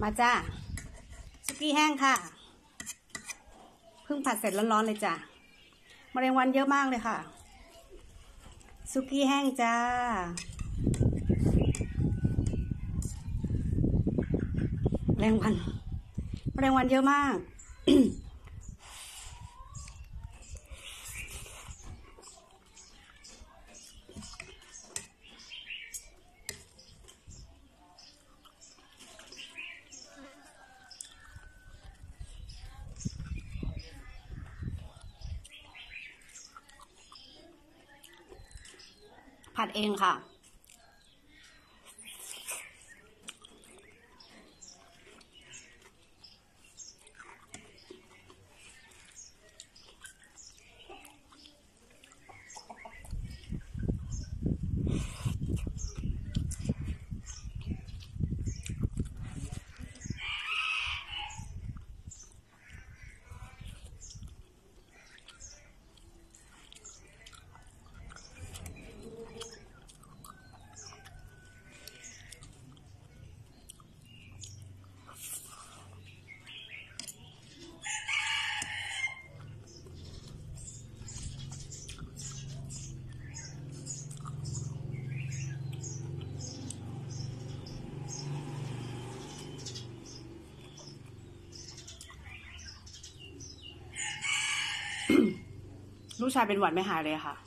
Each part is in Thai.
มาจ้าสุกี้แห้งค่ะเพิ่งผัดเสร็จร้อนๆเลยจ้ะแมลงวันเยอะมากเลยค่ะสุกี้แห้งจ้าแมลงวันเยอะมาก ผัดเองค่ะลูกชายเป็นหวัดไม่หายเลยค่ะ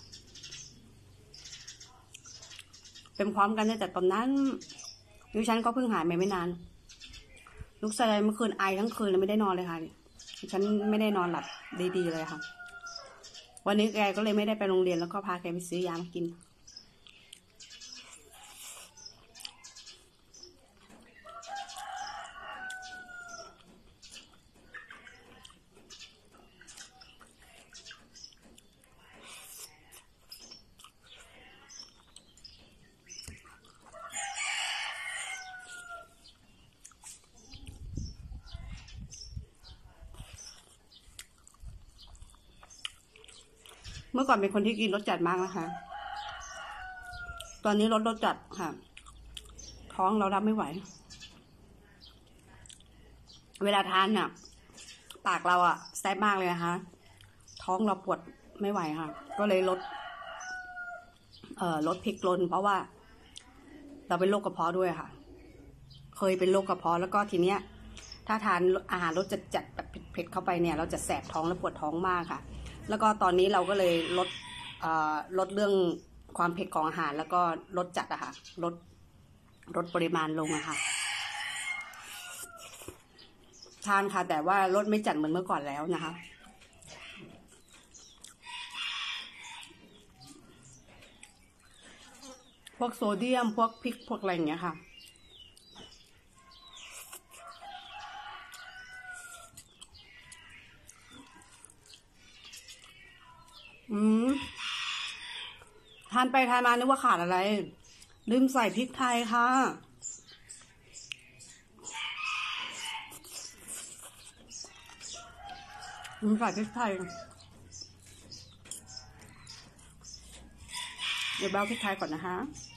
เป็นพร้อมกันตั้งแต่ตอนนั้นดิฉันก็เพิ่งหายไม่นานลูกชายเมื่อคืนไอทั้งคืนเลยไม่ได้นอนเลยค่ะฉันไม่ได้นอนหลับดีๆเลยค่ะวันนี้แกก็เลยไม่ได้ไปโรงเรียนแล้วก็พาแกไปซื้อยามากินเมื่อก่อนเป็นคนที่กินรสจัดมากนะคะตอนนี้รสจัดค่ะท้องเรารับไม่ไหวเวลาทานเนี่ยปากเราอะแซ่บมากเลยนะคะท้องเราปวดไม่ไหวค่ะก็เลยลดพริกลงเพราะว่าเราเป็นโรคกระเพาะด้วยค่ะเคยเป็นโรคกระเพาะแล้วก็ทีเนี้ยถ้าทานอาหารรสจัดแบบเผ็ดเข้าไปเนี่ยเราจะแสบท้องและปวดท้องมากค่ะแล้วก็ตอนนี้เราก็เลยลดเรื่องความเผ็ดของอาหารแล้วก็ลดจัดอะค่ะลดปริมาณลงอะค่ะทานค่ะแต่ว่าลดไม่จัดเหมือนเมื่อก่อนแล้วนะคะพวกโซเดียมพวกพริกพวกอะไรอย่างเงี้ยค่ะทานไปทานมานึกว่าขาดอะไรลืมใส่พริกไทยค่ะลืมใส่พริกไทยเดี๋ยวเบาพริกไทยก่อนนะคะ